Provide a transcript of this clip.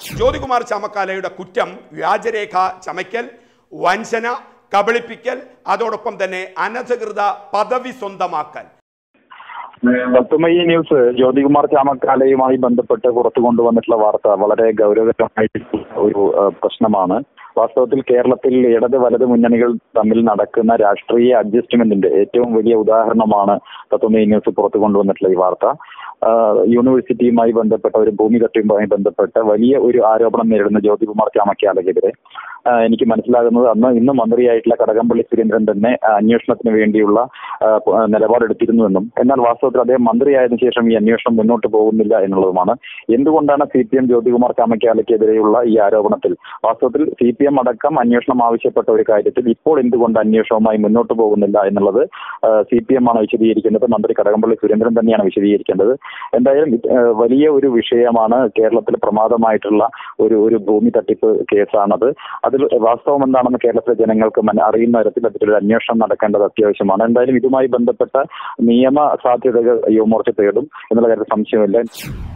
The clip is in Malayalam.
ജ്യോതികുമാർ ചാമക്കാലയുടെ കുറ്റം വ്യാജരേഖ ചമയ്ക്കൽ, വഞ്ചന, കബളിപ്പിക്കൽ, അതോടൊപ്പം തന്നെ അനധികൃത പദവി സ്വന്തമാക്കൽ. തത്വമയി ന്യൂസ് ജ്യോതികുമാർ ചാമക്കാലയുമായി ബന്ധപ്പെട്ട് പുറത്തു കൊണ്ടുവന്നിട്ടുള്ള വാർത്ത വളരെ ഗൗരവകരമായിട്ടുള്ള ഒരു പ്രശ്നമാണ്. വാസ്തവത്തിൽ കേരളത്തിൽ ഇടത് വലത് മുന്നണികൾ തമ്മിൽ നടക്കുന്ന രാഷ്ട്രീയ അഡ്ജസ്റ്റ്മെന്റിന്റെ ഏറ്റവും വലിയ ഉദാഹരണമാണ് തത്വമയി ന്യൂസ് പുറത്തു കൊണ്ടുവന്നിട്ടുള്ള ഈ വാർത്ത. യൂണിവേഴ്സിറ്റിയുമായി ബന്ധപ്പെട്ട ഒരു ഭൂമി തട്ടിപ്പുമായി ബന്ധപ്പെട്ട വലിയ ഒരു ആരോപണം നേരിടുന്ന ജ്യോതികുമാർ ചാമക്കാലയ്ക്കെതിരെ എനിക്ക് മനസ്സിലാകുന്നത് ഇന്ന് മന്ത്രിയായിട്ടുള്ള കടകംപള്ളി സുരേന്ദ്രൻ തന്നെ അന്വേഷണത്തിന് വേണ്ടിയുള്ള നിലപാടെടുത്തിരുന്നുവെന്നും എന്നാൽ വാസ്തവത്തിൽ അദ്ദേഹം മന്ത്രിയായതിനു ശേഷം ഈ അന്വേഷണം മുന്നോട്ട് പോകുന്നില്ല എന്നുള്ളതുമാണ്. എന്തുകൊണ്ടാണ് CPM ജ്യോതികുമാർ ചാമക്കാലയ്ക്കെതിരെയുള്ള ഈ ആരോപണത്തിൽ വാസ്തവത്തിൽ CPM അടക്കം അന്വേഷണം ആവശ്യപ്പെട്ട ഒരു കാര്യത്തിൽ ഇപ്പോൾ എന്തുകൊണ്ട് അന്വേഷണവുമായി മുന്നോട്ട് പോകുന്നില്ല എന്നുള്ളത് CPM ആണ് വിശദീകരിക്കേണ്ടത്. മന്ത്രി കടകംപള്ളി സുരേന്ദ്രൻ തന്നെയാണ് വിശദീകരിക്കേണ്ടത്. എന്തായാലും വലിയ ഒരു വിഷയമാണ്. കേരളത്തിൽ പ്രമാദമായിട്ടുള്ള ഒരു ഭൂമി തട്ടിപ്പ് കേസാണത്. അതിൽ വാസ്തവം എന്താണെന്ന് കേരളത്തിലെ ജനങ്ങൾക്ക് അറിയുന്ന തരത്തിൽ അതിലൊരു അന്വേഷണം നടക്കേണ്ടത് അത്യാവശ്യമാണ്. എന്തായാലും ഇതുമായി ബന്ധപ്പെട്ട നിയമ സാധ്യതകൾ യുവമോർച്ച തേടും എന്നുള്ള കാര്യത്തിൽ സംശയമില്ല.